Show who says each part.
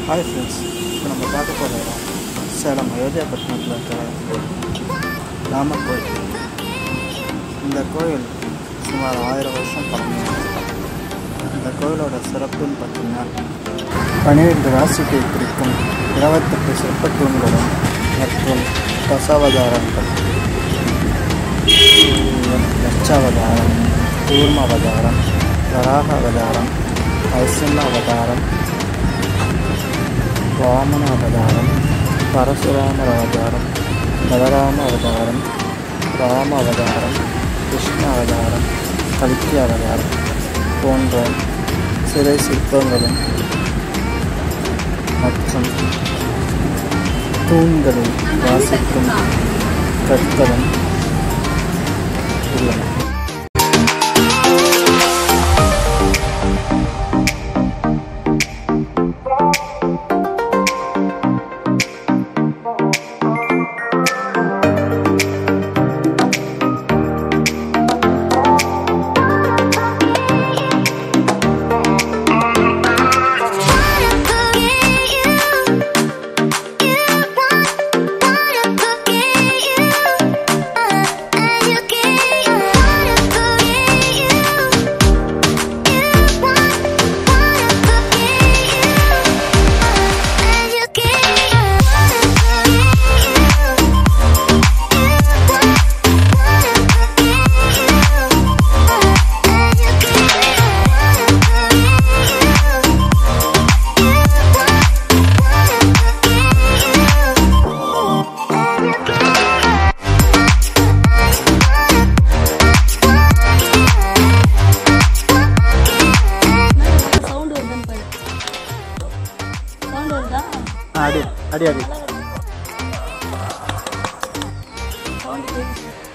Speaker 1: Hi friends, இப்போ நம்ம பார்க்க போகிற இடம் சேலம் அயோத்தியாபட்டினத்தில் இருக்கிற ராமர் கோயில். இந்த கோயில் சுமார் 1000 வருஷம் பழமையானது. இந்த கோயிலோட சிறப்புன்னு பார்த்தீங்கன்னா 12 ராசிக்கு குறிக்கும் 28 சிற்பத் தூண்களும் மற்றும் தசாவதாரங்கள், லட்சாவதாரம், கூர்ம அவதாரம், வராக அவதாரம், நரசிம்ம அவதாரம், வாமன அவதாரம், பரசுராமர் அவதாரம், பலராம அவதாரம், ராம அவதாரம், கிருஷ்ண அவதாரம், கல்கி அவதாரம் போன்ற சிலை சிற்பங்களும் மற்றும் தூண்களில் வாசிக்கும் கற்களும் உள்ளன. அடி அடி அடி